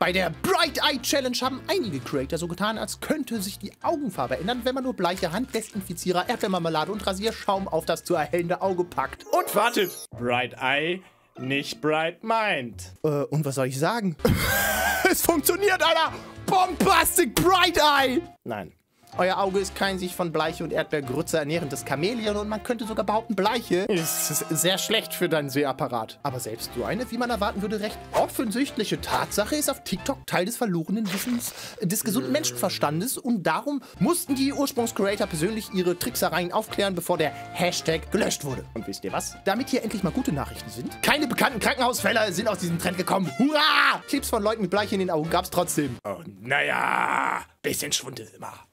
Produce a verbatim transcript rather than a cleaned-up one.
Bei der Bright Eye Challenge haben einige Creator so getan, als könnte sich die Augenfarbe ändern, wenn man nur bleiche Handdesinfizierer, Erdbeermarmelade und Rasierschaum auf das zu erhellende Auge packt. Und wartet, Bright Eye, nicht Bright Mind. Äh, und was soll ich sagen? Es funktioniert, Alter! Bombastic Bright Eye! Nein. Euer Auge ist kein sich von Bleiche und Erdbeergrütze ernährendes Chamäleon und man könnte sogar behaupten, Bleiche ist sehr schlecht für deinen Sehapparat. Aber selbst so eine, wie man erwarten würde, recht offensichtliche Tatsache ist auf TikTok Teil des verlorenen Wissens des gesunden Menschenverstandes und darum mussten die Ursprungs-Creator persönlich ihre Tricksereien aufklären, bevor der Hashtag gelöscht wurde. Und wisst ihr was? Damit hier endlich mal gute Nachrichten sind. Keine bekannten Krankenhausfälle sind aus diesem Trend gekommen. Hurra! Clips von Leuten mit Bleiche in den Augen gab's trotzdem. Und naja, bisschen Schwund ist immer.